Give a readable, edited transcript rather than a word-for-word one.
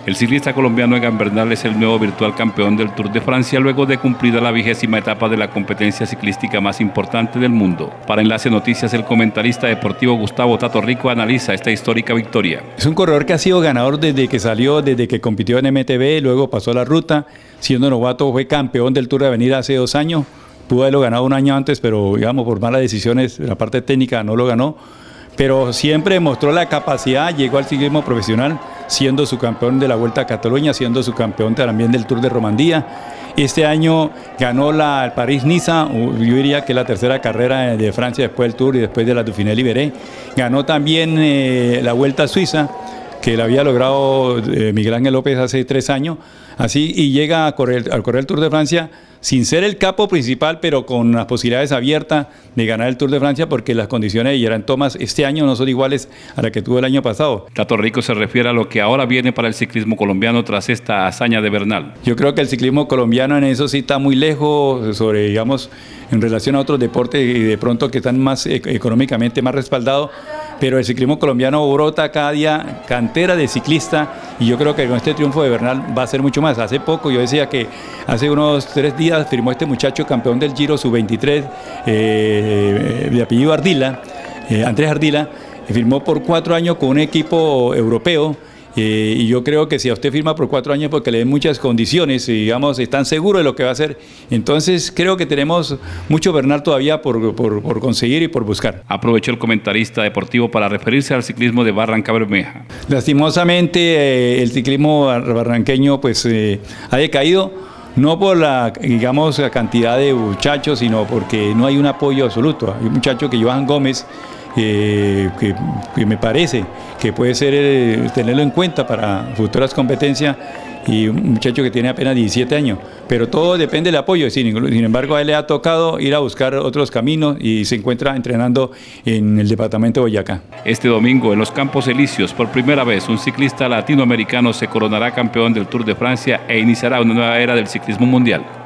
El ciclista colombiano Egan Bernal es el nuevo virtual campeón del Tour de Francia luego de cumplida la 20ª etapa de la competencia ciclística más importante del mundo. Para Enlace Noticias, el comentarista deportivo Gustavo Tato Rico analiza esta histórica victoria. Es un corredor que ha sido ganador desde que salió, desde que compitió en MTB, luego pasó a la ruta, siendo novato fue campeón del Tour de Avenida hace 2 años, pudo haberlo ganado un año antes, pero digamos por malas decisiones, la parte técnica no lo ganó. Pero siempre mostró la capacidad, llegó al ciclismo profesional, siendo su campeón de la Vuelta a Cataluña, siendo su campeón también del Tour de Romandía. Este año ganó el París-Niza, yo diría que la tercera carrera de Francia después del Tour y después de la Dauphiné-Libéré. Ganó también la Vuelta a Suiza, que la había logrado Miguel Ángel López hace 3 años. Así, y llega a correr el Tour de Francia sin ser el capo principal, pero con las posibilidades abiertas de ganar el Tour de Francia, porque las condiciones de Geraint Thomas este año no son iguales a las que tuvo el año pasado. Tato Rico se refiere a lo que ahora viene para el ciclismo colombiano tras esta hazaña de Bernal. Yo creo que el ciclismo colombiano en eso sí está muy lejos, digamos, en relación a otros deportes y de pronto que están más económicamente más respaldados, pero el ciclismo colombiano brota cada día cantera de ciclista, y yo creo que con este triunfo de Bernal va a ser mucho más. Hace poco yo decía que hace unos 3 días firmó este muchacho campeón del Giro sub-23 de apellido Ardila, Andrés Ardila, firmó por 4 años con un equipo europeo. Y yo creo que si a usted firma por 4 años porque le den muchas condiciones y digamos están seguros de lo que va a hacer, entonces creo que tenemos mucho Bernal todavía por conseguir y por buscar. Aprovechó el comentarista deportivo para referirse al ciclismo de Barranca Bermeja. Lastimosamente el ciclismo barranqueño pues ha decaído, no por la cantidad de muchachos, sino porque no hay un apoyo absoluto. Hay un muchacho que Johan Gómez, que me parece que puede ser tenerlo en cuenta para futuras competencias, y un muchacho que tiene apenas 17 años, pero todo depende del apoyo. Sin embargo, a él le ha tocado ir a buscar otros caminos y se encuentra entrenando en el departamento de Boyacá. Este domingo en los Campos Elíseos, por primera vez un ciclista latinoamericano se coronará campeón del Tour de Francia e iniciará una nueva era del ciclismo mundial.